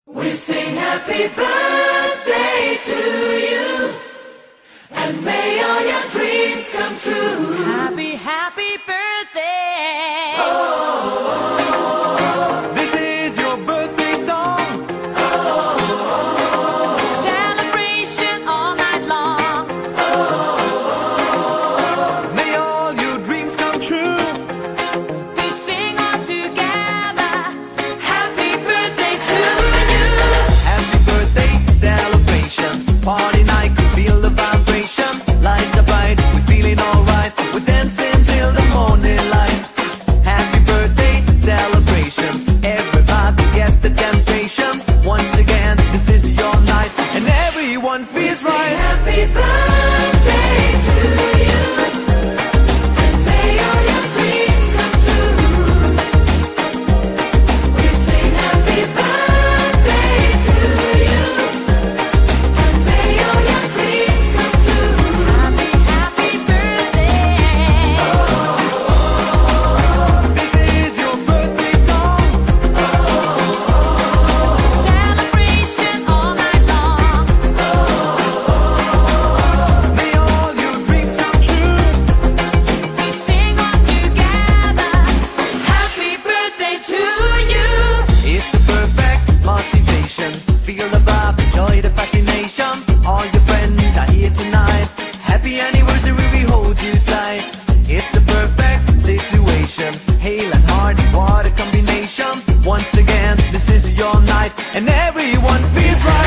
We sing happy birthday to you, and may all your dreams come true. Happy, happy birthday. This is your birthday song. Celebration all night long. May all your dreams come true. We sing all together. Happy birthday to you. Happy birthday celebration. Party night, can feel the vibration. Lights are bright, we're feeling alright. We're dancing till the morning light. Happy birthday celebration. Everybody get the temptation. Once again, this is your night, and everyone feels Sing right. happy birthday to you, and may all your dreams come true. We sing happy birthday to you, and may all your dreams come true. Happy, happy birthday. This is your birthday song. Celebration all night long. May all your dreams come true. We sing all together. Happy birthday to you. It's a perfect motivation. Feel the vibe, enjoy the fascination. All your friends are here tonight. Happy anniversary, we hold you tight. It's a perfect situation. Hale and Hardy, what a combination. Once again, this is your night, and everyone feels right.